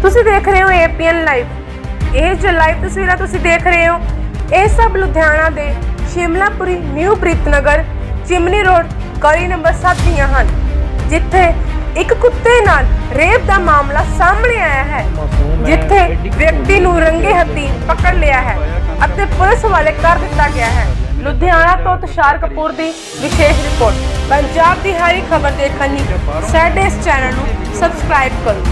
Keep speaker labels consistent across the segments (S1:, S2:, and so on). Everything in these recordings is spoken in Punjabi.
S1: ਤੁਸੀਂ ਦੇਖ ਰਹੇ ਹੋ APN ਲਾਈਵ। ਇਹ ਜੋ ਲਾਈਵ ਤਸਵੀਰਾਂ ਤੁਸੀਂ ਦੇਖ ਰਹੇ ਹੋ ਇਹ ਸਭ ਲੁਧਿਆਣਾ ਦੇ Shimlapuri new Preetnagar chimney road गली नंबर 7 ਦੀਆਂ ਹਨ, ਜਿੱਥੇ ਇੱਕ ਕੁੱਤੇ ਨਾਲ ਰੇਪ ਦਾ ਮਾਮਲਾ ਸਾਹਮਣੇ ਆਇਆ ਹੈ, ਜਿੱਥੇ ਵਿਅਕਤੀ ਨੂੰ ਰੰਗੇ ਹੱਥੀਂ ਪਕੜ ਲਿਆ ਹੈ ਅਤੇ ਪੁਲਿਸ ਹਵਾਲੇ ਕਰ ਦਿੱਤਾ ਗਿਆ ਹੈ। ਲੁਧਿਆਣਾ ਤੋਂ ਤੁਸ਼ਾਰ ਕਪੂਰ ਦੀ ਵਿਸ਼ੇਸ਼ ਰਿਪੋਰਟ। ਪੰਜਾਬ ਦੀ ਹਰ ਖਬਰ ਦੇਖਣ ਲਈ ਸਾਡੇ ਇਸ ਚੈਨਲ ਨੂੰ ਸਬਸਕ੍ਰਾइब ਕਰੋ।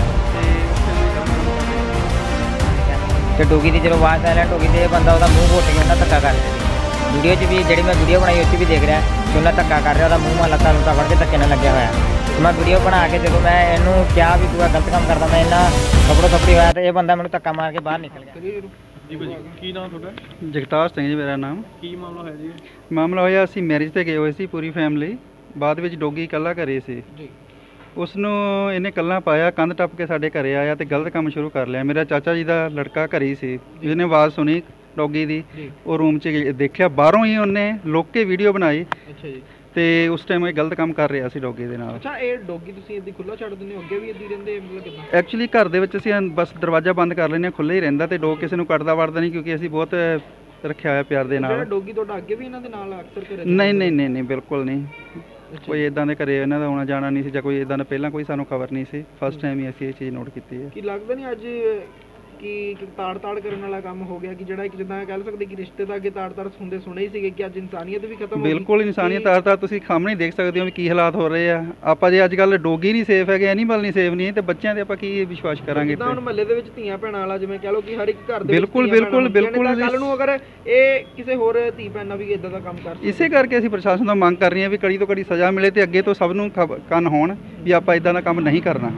S2: ਤੇ ਡੋਗੀ ਦੀ ਜਦੋਂ ਆਵਾਜ਼ ਸਾਇਲੈਂਟ ਹੋ ਗਈ ਤੇ ਇਹ ਬੰਦਾ ਉਹਦਾ ਮੂੰਹ ਘੁੱਟ ਕੇ ਉਹਨਾਂ ਧੱਕਾ ਕਰ ਰਿਹਾ। ਵੀਡੀਓ 'ਚ ਵੀ ਜਿਹੜੀ ਮੈਂ ਵੀਡੀਓ ਬਣਾਈ ਉਹ 'ਚ ਵੀ ਦੇਖ ਰਿਹਾ ਕਿ ਉਹਨਾਂ ਧੱਕਾ ਕਰ ਰਿਹਾ, ਉਹਦਾ ਮੂੰਹ ਮਾਂ ਲੱਤਾਂ ਲੁੱਟਾਂ ਫੜ ਕੇ ਧੱਕੇ ਨਾਲ ਲੱਗਿਆ ਹੋਇਆ। ਮੈਂ ਵੀਡੀਓ ਬਣਾ ਕੇ ਜਦੋਂ ਮੈਂ ਇਹਨੂੰ ਕਿਹਾ ਵੀ ਤੂੰ ਗਲਤ ਕੰਮ ਕਰਦਾ, ਮੈਂ ਇਹਨਾਂ ਥੱਪੜੋ ਥੱਪੜੀ ਹੋਇਆ ਤੇ ਇਹ ਬੰਦਾ ਮੈਨੂੰ ਧੱਕਾ ਮਾਰ ਕੇ ਬਾਹਰ ਨਿਕਲ ਗਿਆ।
S3: ਜੀ ਭਾਜੀ, ਕੀ ਨਾਮ ਤੁਹਾਡਾ?
S4: ਜਗਤਾਰ ਸਿੰਘ ਜੀ ਮੇਰਾ ਨਾਮ।
S3: ਕੀ ਮਾਮਲਾ ਹੋਇਆ ਜੀ?
S4: ਮਾਮਲਾ ਹੋਇਆ ਅਸੀਂ ਮੈਰਿਜ ਤੇ ਗਏ ਹੋਏ ਸੀ ਪੂਰੀ ਫੈਮਿਲੀ, ਬਾਅਦ ਵਿੱਚ ਡੋਗੀ ਇਕੱਲਾ ਘਰੇ ਸੀ
S3: ਜੀ।
S4: ਉਸ ਨੂੰ ਇਹਨੇ ਇਕੱਲਾ ਪਾਇਆ, ਕੰਧ ਟੱਪ ਕੇ ਸਾਡੇ ਘਰੇ ਆਇਆ ਤੇ ਗਲਤ ਕੰਮ ਸ਼ੁਰੂ ਕਰ ਲਿਆ। ਮੇਰਾ ਚਾਚਾ ਜੀ ਦਾ ਲੜਕਾ ਘਰੇ ਹੀ ਸੀ, ਜਿਹਨੇ ਆਵਾਜ਼ ਸੁਣੀ ਡੋਗੀ ਦੀ, ਉਹ ਰੂਮ 'ਚ ਦੇਖਿਆ, ਬਾਹਰੋਂ ਹੀ ਉਹਨੇ ਲੁੱਕ ਕੇ ਵੀਡੀਓ ਬਣਾਈ।
S3: ਅੱਛਾ ਜੀ।
S4: ਤੇ ਉਸ ਟਾਈਮ ਇਹ ਗਲਤ ਕੰਮ ਕਰ ਰਿਹਾ ਸੀ ਡੋਗੀ ਦੇ ਨਾਲ।
S3: ਅੱਛਾ, ਇਹ ਡੋਗੀ ਤੁਸੀਂ ਇੱਦੀ ਖੁੱਲਾ ਛੱਡ ਦਿੰਦੇ ਹੋ, ਅੱਗੇ ਵੀ ਇੱਦੀ ਰਹਿੰਦੇ ਮਤਲਬ ਕਿੱਦਾਂ?
S4: ਐਕਚੁਅਲੀ ਘਰ ਦੇ ਵਿੱਚ ਅਸੀਂ ਬਸ ਦਰਵਾਜ਼ਾ ਬੰਦ ਕਰ ਲੈਂਦੇ ਹਾਂ, ਖੁੱਲ੍ਹਾ ਹੀ ਰਹਿੰਦਾ ਤੇ ਡੋਗ ਕਿਸੇ ਨੂੰ ਕੱਟਦਾ ਵੜਦਾ ਨਹੀਂ, ਕਿਉਂਕਿ ਅਸੀਂ ਬਹੁਤ ਰੱਖਿਆ ਹੋਇਆ ਪਿਆਰ ਦੇ ਨਾਲ।
S3: ਡੋਗੀ ਤੁਹਾਡਾ ਅੱਗੇ ਵੀ ਇਹਨਾਂ ਦੇ ਨਾਲ ਅਕਸਰ ਘਰੇ?
S4: ਨਹੀਂ ਬਿਲਕੁਲ ਨਹੀਂ, ਕੋਈ ਇਦਾਂ ਦੇ ਘਰੇ ਇਹਨਾਂ ਦਾ ਆਉਣਾ ਜਾਣਾ ਨਹੀਂ ਸੀ, ਜਾਂ ਕੋਈ ਇਦਾਂ ਦਾ ਪਹਿਲਾਂ ਕੋਈ ਸਾਨੂੰ ਖਬਰ ਨਹੀਂ ਸੀ। ਫਸਟ ਟਾਈਮ ਹੀ ਅਸੀਂ ਇਹ ਚੀਜ਼ ਨੋਟ ਕੀਤੀ ਹੈ।
S3: ਕੀ ਲੱਗਦਾ ਨਹੀਂ ਅੱਜ ਕਿ ਤਾੜ ਕਰਨ ਵਾਲਾ ਕੰਮ ਹੋ ਗਿਆ, ਕਿ ਜਿਹੜਾ ਇੱਕ ਜਿੱਦਾਂ ਕਹਿ ਸਕਦੇ ਕਿ ਰਿਸ਼ਤੇ ਤਾਂ ਅੱਗੇ ਤਾੜ ਹੁੰਦੇ ਸੁਣੇ ਹੀ ਸੀਗੇ, ਕਿ ਅੱਜ ਇਨਸਾਨੀਅਤ ਵੀ ਖਤਮ ਹੋ ਗਈ?
S4: ਬਿਲਕੁਲ ਇਨਸਾਨੀਅਤ ਤਾੜ ਤੁਸੀਂ ਸਾਹਮਣੇ ਦੇਖ ਸਕਦੇ ਹੋ ਵੀ ਕੀ ਹਾਲਾਤ ਹੋ ਰਹੇ ਆ। ਆਪਾਂ ਜੇ ਅੱਜ ਕੱਲ੍ਹ ਡੋਗੀ ਨਹੀਂ ਸੇਫ ਹੈਗੇ, ਐਨੀਮਲ ਨਹੀਂ ਸੇਫ ਨਹੀਂ, ਤੇ ਬੱਚਿਆਂ ਤੇ ਆਪਾਂ ਕੀ ਵਿਸ਼ਵਾਸ ਕਰਾਂਗੇ?
S3: ਜਿੱਦਾਂ ਹੁਣ ਮਹੱਲੇ ਦੇ ਵਿੱਚ ਧੀਆਂ ਭੈਣਾਂ ਵਾਲਾ ਜਿਵੇਂ ਕਹਿ ਲਓ ਕਿ ਹਰ ਇੱਕ ਘਰ ਦੇ
S4: ਬਿਲਕੁਲ
S3: ਕੱਲ ਨੂੰ ਅਗਰ ਇਹ ਕਿਸੇ ਹੋਰ ਧੀ ਭੈਣ ਨਾਲ ਵੀ ਇਦਾਂ ਦਾ ਕੰਮ ਕਰ,
S4: ਇਸੇ ਕਰਕੇ ਅਸੀਂ ਪ੍ਰਸ਼ਾਸਨ ਤੋਂ ਮੰਗ ਕਰ ਰਹੇ ਹਾਂ ਵੀ ਕੜੀ ਤੋਂ ਕੜੀ ਸਜ਼ਾ ਮਿਲੇ ਤੇ ਅੱਗੇ ਤੋਂ ਸਭ ਨੂੰ ਕੰਨ ਹੋਣ ਵੀ ਆਪਾਂ ਇਦਾਂ ਦਾ ਕੰਮ ਨਹੀਂ ਕਰਨਾ।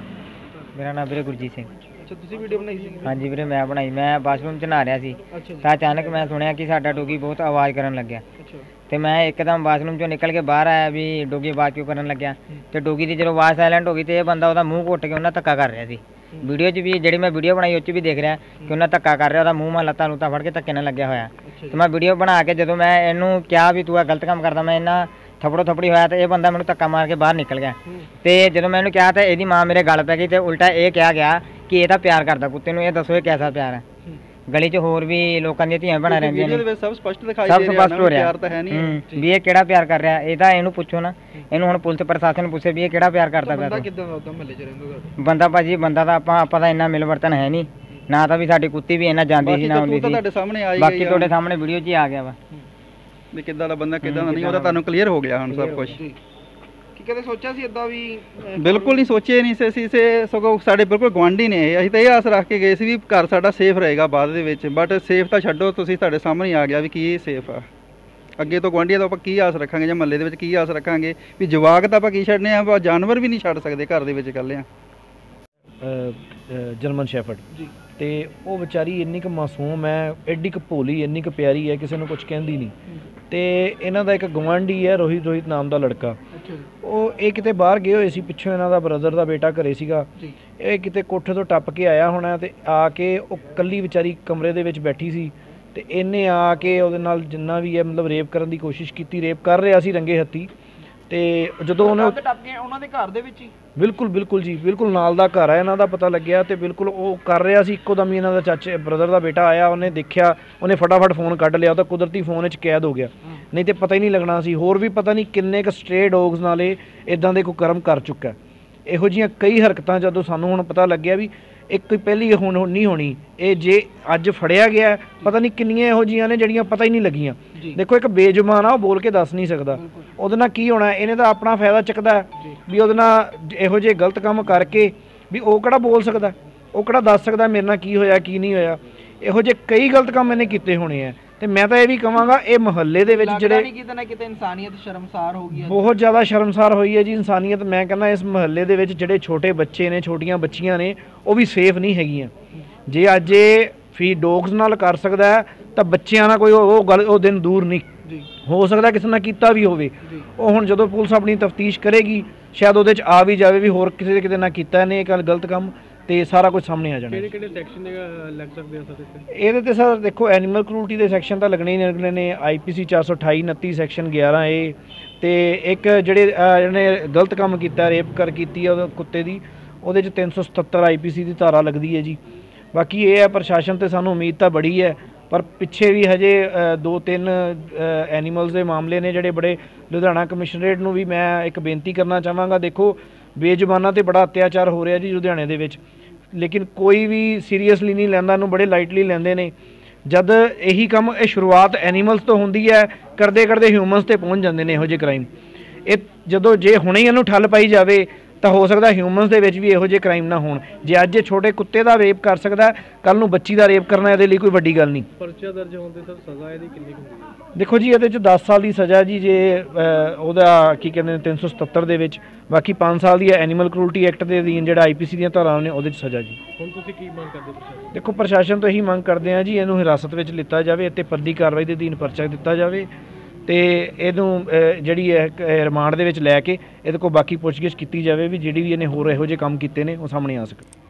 S2: ਮੇਰਾ ਨਾਮ ਵੀਰੇ ਗੁਰਜੀਤ ਸਿੰਘ।
S3: ਅੱਛਾ, ਤੁਸੀਂ ਵੀਡੀਓ ਬਣਾਈ ਸੀ?
S2: ਹਾਂਜੀ ਵੀਰੇ, ਮੈਂ ਬਣਾਈ। ਮੈਂ ਬਾਥਰੂਮ 'ਚ ਨਹਾ ਰਿਹਾ ਸੀ ਤਾਂ ਅਚਾਨਕ ਮੈਂ ਸੁਣਿਆ ਕਿ ਸਾਡਾ ਡੋਗੀ ਬਹੁਤ ਆਵਾਜ਼ ਕਰਨ ਲੱਗਿਆ ਤੇ ਮੈਂ ਇੱਕਦਮ ਬਾਥਰੂਮ 'ਚੋਂ ਨਿਕਲ ਕੇ ਬਾਹਰ ਆਇਆ ਵੀ ਡੋਗੀ ਆਵਾਜ਼ ਕਿਉਂ ਕਰਨ ਲੱਗਿਆ। ਤੇ ਡੋਗੀ ਦੀ ਜਦੋਂ ਆਵਾਜ਼ ਸਾਇਲੈਂਟ ਹੋ ਗਈ ਤੇ ਇਹ ਬੰਦਾ ਉਹਦਾ ਮੂੰਹ ਘੁੱਟ ਕੇ ਉਹਨਾਂ ਧੱਕਾ ਕਰ ਰਿਹਾ ਸੀ। ਵੀਡੀਓ 'ਚ ਵੀ ਜਿਹੜੀ ਮੈਂ ਵੀਡੀਓ ਬਣਾਈ ਉਹ 'ਚ ਵੀ ਦੇਖ ਰਿਹਾ ਕਿ ਉਹਨਾਂ ਧੱਕਾ ਕਰ ਰਿਹਾ, ਉਹਦਾ ਮੂੰਹ ਮਾਂ ਲੱਤਾਂ ਲੁੱਟਾਂ ਫੜ ਕੇ ਧੱਕੇ ਨਾਲ ਲੱਗਿਆ ਹੋਇਆ। ਤੇ ਮੈਂ ਵੀਡੀਓ ਬਣਾ ਕੇ ਜਦੋਂ ਮੈਂ ਇਹਨੂੰ ਕਿਹਾ ਵੀ ਤੂੰ ਗਲਤ ਕੰਮ ਕਰਦਾ, ਮੈਂ ਇਹਨਾਂ ਥੱਪੜੋ ਥੱਪੜੀ ਹੋਇਆ ਤੇ ਇਹ ਬੰਦਾ ਮੈਨੂੰ ਧੱਕਾ ਮਾਰ ਕੇ ਬਾਹਰ ਨਿਕਲ ਗਿਆ। ਤੇ ਜਦੋਂ ਮੈਂ ਇਹਨੂੰ ਕਿਹਾ ਤਾਂ ਇਹਦੀ ਮਾਂ ਮੇਰੇ ਗਲ ਪੈ ਗਈ ਤੇ ਉਲਟਾ ਇਹ ਕਿਹਾ ਗਿਆ ਕਿ ਇਹ ਤਾਂ ਪਿਆਰ ਕਰਦਾ ਕੁੱਤੇ ਨੂੰ, ਇਹ ਦੱਸੋ ਇਹ ਕੈਸਾ ਪਿਆਰ ਹੈ? ਗਲੀ 'ਚ ਹੋਰ ਵੀ ਲੋਕਾਂ ਦੀਆਂ ਧੀਆਂ ਭੈਣਾਂ ਰਹਿੰਦੀਆਂ ਨੇ,
S4: ਸਭ ਸਪਸ਼ਟ ਦਿਖਾਈ
S2: ਸਭ ਸਪਸ਼ਟ ਹੋ ਰਿਹਾ
S4: ਪਿਆਰ ਤਾਂ ਹੈ ਨਹੀਂ
S2: ਵੀ ਇਹ ਕਿਹੜਾ ਪਿਆਰ ਕਰ ਰਿਹਾ। ਇਹ ਤਾਂ ਇਹਨੂੰ ਪੁੱਛੋ ਨਾ, ਇਹਨੂੰ ਹੁਣ ਪੁਲਿਸ ਪ੍ਰਸ਼ਾਸਨ ਨੂੰ ਪੁੱਛੇ ਵੀ ਇਹ ਕਿਹੜਾ ਪਿਆਰ ਕਰਦਾ ਪਿਆ।
S3: ਬੰਦਾ ਕਿੱਦਾਂ ਦਾ ਉਦਾਂ ਮਹੱਲੇ 'ਚ ਰਹਿੰਦਾ ਤੁਹਾਡਾ?
S2: ਬੰਦਾ ਭਾਜੀ ਬੰਦਾ ਤਾਂ ਆਪਾਂ ਤਾਂ ਇੰਨਾ ਮਿਲ ਵਰਤਨ ਹੈ ਨਹੀਂ, ਨਾ ਤਾਂ ਵੀ ਸਾਡੀ ਕੁੱਤੀ ਵੀ ਇਹਨਾਂ ਜਾਂਦੀ ਸੀ ਨਾ ਹੁੰਦੀ ਸੀ। ਬਾਕੀ ਤੁਹਾਡੇ ਸਾਹਮਣੇ ਵੀਡੀਓ 'ਚ ਹੀ ਆ ਗਿਆ ਵਾ
S4: ਵੀ ਕਿੱਦਾਂ ਦਾ ਬੰਦਾ ਕਿੱਦਾਂ ਦਾ ਨਹੀਂ, ਉਹ ਤਾਂ ਤੁਹਾਨੂੰ ਕਲੀਅਰ ਹੋ ਗਿਆ ਹੁਣ ਸਭ ਕੁਝ।
S3: ਕੀ ਕਦੇ ਸੋਚਿਆ ਸੀ ਇਦਾਂ ਵੀ?
S4: ਬਿਲਕੁਲ ਨਹੀਂ ਸੋਚਿਆ ਨਹੀਂ ਸੀ ਅਸੀਂ, ਸਗੋਂ ਸਾਡੇ ਬਿਲਕੁਲ ਗੁਆਂਢੀ ਨੇ, ਅਸੀਂ ਤਾਂ ਇਹ ਆਸ ਰੱਖ ਕੇ ਗਏ ਸੀ ਵੀ ਘਰ ਸਾਡਾ ਸੇਫ ਰਹੇਗਾ ਬਾਅਦ ਦੇ ਵਿੱਚ, ਬਟ ਸੇਫ ਤਾਂ ਛੱਡੋ, ਤੁਸੀਂ ਤੁਹਾਡੇ ਸਾਹਮਣੇ ਆ ਗਿਆ ਵੀ ਕੀ ਇਹ ਸੇਫ ਆ। ਅੱਗੇ ਤੋਂ ਗੁਆਂਢੀਆਂ ਤੋਂ ਆਪਾਂ ਕੀ ਆਸ ਰੱਖਾਂਗੇ ਜਾਂ ਮਹੱਲੇ ਦੇ ਵਿੱਚ ਕੀ ਆਸ ਰੱਖਾਂਗੇ ਵੀ ਜਵਾਕ ਤਾਂ ਆਪਾਂ ਕੀ ਛੱਡਨੇ ਆ, ਆਪਾਂ ਜਾਨਵਰ ਵੀ ਨਹੀਂ ਛੱਡ ਸਕਦੇ ਘਰ ਦੇ ਵਿੱਚ ਇਕੱਲੇ ਆ।
S5: ਜਰਮਨ ਸ਼ੈਫਰਡ ਜੀ, ਤੇ ਉਹ ਵਿਚਾਰੀ ਇੰਨੀ ਕੁ ਮਾਸੂਮ ਹੈ, ਐਡੀ ਕੁ ਭੋਲੀ, ਇੰਨੀ ਕੁ ਪਿਆਰੀ ਹੈ, ਕਿਸੇ ਨੂੰ ਕੁਝ ਕਹਿੰਦੀ ਨਹੀਂ। ਤੇ ਇਹਨਾਂ ਦਾ ਇੱਕ ਗੁਆਂਢੀ ਹੈ ਰੋਹਿਤ ਨਾਮ ਦਾ ਲੜਕਾ, ਉਹ ਇਹ ਕਿਤੇ ਬਾਹਰ ਗਏ ਹੋਏ ਸੀ, ਪਿੱਛੋਂ ਇਹਨਾਂ ਦਾ ਬ੍ਰਦਰ ਦਾ ਬੇਟਾ ਘਰੇ ਸੀਗਾ। ਇਹ ਕਿਤੇ ਕੋਠੇ ਤੋਂ ਟੱਪ ਕੇ ਆਇਆ ਹੋਣਾ ਤੇ ਆ ਕੇ ਉਹ ਕੱਲੀ ਵਿਚਾਰੀ ਕਮਰੇ ਦੇ ਵਿੱਚ ਬੈਠੀ ਸੀ ਤੇ ਇਹਨੇ ਆ ਕੇ ਉਹਦੇ ਨਾਲ ਜਿੰਨਾ ਵੀ ਹੈ ਮਤਲਬ ਰੇਪ ਕਰਨ ਦੀ ਕੋਸ਼ਿਸ਼ ਕੀਤੀ, ਰੇਪ ਕਰ ਰਿਹਾ ਸੀ ਰੰਗੇ ਹੱਥੀ। ਤੇ ਜਦੋਂ ਉਹਨੇ
S3: ਟੱਪ ਕੇ ਉਹਨਾਂ ਦੇ ਘਰ ਦੇ ਵਿੱਚ ਹੀ,
S5: ਬਿਲਕੁਲ ਜੀ, ਬਿਲਕੁਲ ਨਾਲ ਦਾ ਘਰ ਹੈ ਇਹਨਾਂ ਦਾ, ਪਤਾ ਲੱਗਿਆ। ਤੇ ਬਿਲਕੁਲ ਉਹ ਕਰ ਰਿਹਾ ਸੀ, ਇੱਕੋ ਦਮ ਹੀ ਇਹਨਾਂ ਦਾ ਚਾਚੇ ਬ੍ਰਦਰ ਦਾ ਬੇਟਾ ਆਇਆ, ਉਹਨੇ ਦੇਖਿਆ, ਉਹਨੇ ਫਟਾਫਟ ਫੋਨ ਕੱਢ ਲਿਆ, ਉਹਦਾ ਕੁਦਰਤੀ ਫੋਨ ਵਿੱਚ ਕੈਦ ਹੋ ਗਿਆ, ਨਹੀਂ ਤੇ ਪਤਾ ਹੀ ਨਹੀਂ ਲੱਗਣਾ ਸੀ। ਹੋਰ ਵੀ ਪਤਾ ਨਹੀਂ ਕਿੰਨੇ ਕੁ ਸਟਰੇ ਡੌਗਸ ਨਾਲੇ ਇਦਾਂ ਦੇ ਕੋਈ ਕਰਮ ਕਰ ਚੁੱਕਾ। ਇਹੋ ਜਿਹੀਆਂ ਕਈ ਹਰਕਤਾਂ ਜਦੋਂ ਸਾਨੂੰ ਹੁਣ ਪਤਾ ਲੱਗਿਆ ਵੀ ਇੱਕ ਪਹਿਲੀ ਹੁਣ ਨਹੀਂ ਹੋਣੀ, ਇਹ ਜੇ ਅੱਜ ਫੜਿਆ ਗਿਆ ਪਤਾ ਨਹੀਂ ਕਿੰਨੀਆਂ ਇਹੋ ਜਿਹੀਆਂ ਨੇ ਜਿਹੜੀਆਂ ਪਤਾ ਹੀ ਨਹੀਂ ਲੱਗੀਆਂ। ਦੇਖੋ ਇੱਕ ਬੇਜੁਬਾਨ ਆ, ਉਹ ਬੋਲ ਕੇ ਦੱਸ ਨਹੀਂ ਸਕਦਾ, ਉਹਦੇ ਨਾਲ ਕੀ ਹੋਣਾ, ਇਹਨੇ ਤਾਂ ਆਪਣਾ ਫਾਇਦਾ ਚੱਕਦਾ ਵੀ ਉਹਦੇ ਨਾਲ ਇਹੋ ਜਿਹੇ ਗਲਤ ਕੰਮ ਕਰਕੇ ਵੀ ਉਹ ਕਿਹੜਾ ਬੋਲ ਸਕਦਾ, ਉਹ ਕਿਹੜਾ ਦੱਸ ਸਕਦਾ ਮੇਰੇ ਨਾਲ ਕੀ ਹੋਇਆ ਕੀ ਨਹੀਂ ਹੋਇਆ। ਇਹੋ ਜਿਹੇ ਕਈ ਗਲਤ ਕੰਮ ਇਹਨੇ ਕੀਤੇ ਹੋਣੇ ਆ। ਤੇ ਮੈਂ ਤਾਂ ਇਹ ਵੀ ਕਹਾਂਗਾ ਇਹ ਮੁਹੱਲੇ ਦੇ ਵਿੱਚ ਜਿਹੜੇ
S3: ਕਿਤੇ ਨਾ ਕਿਤੇ ਇਨਸਾਨੀਅਤ ਸ਼ਰਮਸਾਰ ਹੋ ਗਈ ਹੈ,
S5: ਬਹੁਤ ਜ਼ਿਆਦਾ ਸ਼ਰਮਸਾਰ ਹੋਈ ਹੈ ਜੀ ਇਨਸਾਨੀਅਤ। ਮੈਂ ਕਹਿੰਦਾ ਇਸ ਮੁਹੱਲੇ ਦੇ ਵਿੱਚ ਜਿਹੜੇ ਛੋਟੇ ਬੱਚੇ ਨੇ, ਛੋਟੀਆਂ ਬੱਚੀਆਂ ਨੇ, ਉਹ ਵੀ ਸੇਫ ਨਹੀਂ ਹੈਗੀਆਂ। ਜੇ ਅੱਜ ਇਹ ਡੌਗਸ ਨਾਲ ਕਰ ਸਕਦਾ ਤਾਂ ਬੱਚਿਆਂ ਨਾਲ ਕੋਈ ਉਹ ਗੱਲ ਉਹ ਦਿਨ ਦੂਰ ਨਹੀਂ, ਹੋ ਸਕਦਾ ਕਿਸੇ ਨਾਲ ਕੀਤਾ ਵੀ ਹੋਵੇ। ਉਹ ਹੁਣ ਜਦੋਂ ਪੁਲਿਸ ਆਪਣੀ ਤਫਤੀਸ਼ ਕਰੇਗੀ ਸ਼ਾਇਦ ਉਹਦੇ 'ਚ ਆ ਵੀ ਜਾਵੇ ਵੀ ਹੋਰ ਕਿਸੇ ਕਿਤੇ ਨਾ ਕੀਤਾ ਇਹਨੇ ਇਹ ਗੱਲ ਗਲਤ ਕੰਮ, ਤੇ ਸਾਰਾ ਕੁਝ ਸਾਹਮਣੇ ਆ ਜਾਣਾ।
S3: ਕਿਹੜੇ ਸੈਕਸ਼ਨ ਦੇ ਲੱਗ ਸਕਦੇ ਆ ਸਰ
S5: ਇਹਦੇ ਤੇ? ਸਰ ਦੇਖੋ ਐਨੀਮਲ ਕਰੂਲਟੀ ਦੇ ਸੈਕਸ਼ਨ ਤਾਂ ਲੱਗਣੇ ਹੀ ਲੱਗਣੇ ਨੇ, IPC 428 29 ਸੈਕਸ਼ਨ 11A, ਤੇ ਇੱਕ ਜਿਹੜੇ ਇਹਨੇ ਗਲਤ ਕੰਮ ਕੀਤਾ, ਰੇਪ ਕਰ ਕੀਤੀ ਆ ਉਹਦੇ ਕੁੱਤੇ ਦੀ, ਉਹਦੇ 'ਚ 377 ਆਈਪੀਸੀ ਦੀ ਧਾਰਾ ਲੱਗਦੀ ਹੈ ਜੀ। ਬਾਕੀ ਇਹ ਹੈ ਪ੍ਰਸ਼ਾਸਨ ਤੇ ਸਾਨੂੰ ਉਮੀਦ ਤਾਂ ਬੜੀ ਹੈ, ਪਰ ਪਿੱਛੇ ਵੀ ਹਜੇ 2-3 ਐਨੀਮਲਸ ਦੇ ਮਾਮਲੇ ਨੇ ਜਿਹੜੇ ਬੜੇ। ਲੁਧਿਆਣਾ ਕਮਿਸ਼ਨਰੇਟ ਨੂੰ ਵੀ ਮੈਂ ਇੱਕ ਬੇਨਤੀ ਕਰਨਾ ਚਾਹਾਂਗਾ, ਦੇਖੋ ਬੇਜ਼ੁਬਾਨਾਂ ਤੇ ਬੜਾ ਅਤਿਆਚਾਰ ਹੋ ਰਿਹਾ ਜੀ ਲੁਧਿਆਣੇ ਦੇ ਵਿੱਚ, ਲੇਕਿਨ ਕੋਈ ਵੀ ਸੀਰੀਅਸਲੀ ਨਹੀਂ ਲੈਂਦਾ, ਇਹਨੂੰ ਬੜੇ ਲਾਈਟਲੀ ਲੈਂਦੇ ਨੇ। ਜਦ ਇਹੀ ਕੰਮ ਇਹ ਸ਼ੁਰੂਆਤ ਐਨੀਮਲਸ ਤੋਂ ਹੁੰਦੀ ਹੈ, ਕਰਦੇ ਕਰਦੇ ਹਿਊਮਨਸ ਤੇ ਪਹੁੰਚ ਜਾਂਦੇ ਨੇ ਇਹੋ ਜਿਹੇ ਕ੍ਰਾਈਮ। ਇਹ ਜਦੋਂ ਜੇ ਹੁਣੇ ਹੀ ਇਹਨੂੰ ਠੱਲ ਪਾਈ ਜਾਵੇ ਤਾਂ ਹੋ ਸਕਦਾ ਹਿਊਮਨਸ ਦੇ ਵਿੱਚ ਵੀ ਇਹੋ ਜਿਹੇ ਕ੍ਰਾਈਮ ਨਾ ਹੋਣ। ਜੇ ਅੱਜ ਇਹ ਛੋਟੇ ਕੁੱਤੇ ਦਾ ਰੇਪ ਕਰ ਸਕਦਾ, ਕੱਲ ਨੂੰ ਬੱਚੀ ਦਾ ਰੇਪ ਕਰਨਾ ਇਹਦੇ ਲਈ ਕੋਈ ਵੱਡੀ ਗੱਲ ਨਹੀਂ।
S3: ਪਰਚਾ ਦਰਜ ਹੋਣ ਤੇ ਸਰ ਸਜ਼ਾ ਇਹਦੀ ਕਿੰਨੀ ਹੁੰਦੀ ਹੈ?
S5: ਦੇਖੋ ਜੀ ਇਹਦੇ 'ਚ 10 ਸਾਲ ਦੀ ਸਜ਼ਾ ਜੀ, ਜੇ ਉਹਦਾ ਕੀ ਕਹਿੰਦੇ ਨੇ 377 ਦੇ ਵਿੱਚ, ਬਾਕੀ 5 ਸਾਲ ਦੀ ਹੈ ਐਨੀਮਲ ਕਰੂਲਟੀ ਐਕਟ ਦੇ ਅਧੀਨ ਜਿਹੜਾ ਆਈਪੀਸੀ ਦੀਆਂ ਧਾਰਾਵਾਂ ਨੇ ਉਹਦੇ 'ਚ ਸਜ਼ਾ ਜੀ।
S3: ਹੁਣ ਤੁਸੀਂ ਕੀ ਮੰਗ ਕਰਦੇ ਪ੍ਰਸ਼ਾਸਨ?
S5: ਦੇਖੋ ਪ੍ਰਸ਼ਾਸਨ ਤੋਂ ਇਹੀ ਮੰਗ ਕਰਦੇ ਆ ਜੀ, ਇਹਨੂੰ ਹਿਰਾਸਤ ਵਿੱਚ ਲਿੱਤਾ ਜਾਵੇ ਅਤੇ ਪਰਦੀ ਕਾਰਵਾਈ ਦੇ ਅਧੀਨ ਪਰਚਾ ਦਿੱਤਾ ਜਾਵੇ ਤੇ ਇਹਨੂੰ ਜਿਹੜੀ ਹੈ ਰਿਮਾਂਡ ਦੇ ਵਿੱਚ ਲੈ ਕੇ ਇਹਦੇ ਕੋਲ ਬਾਕੀ ਪੁੱਛਗਿੱਛ ਕੀਤੀ ਜਾਵੇ ਵੀ ਜਿਹੜੀ ਵੀ ਇਹਨੇ ਹੋਰ ਇਹੋ ਜਿਹੇ ਕੰਮ ਕੀਤੇ ਨੇ ਉਹ ਸਾਹਮਣੇ ਆ ਸਕੇ।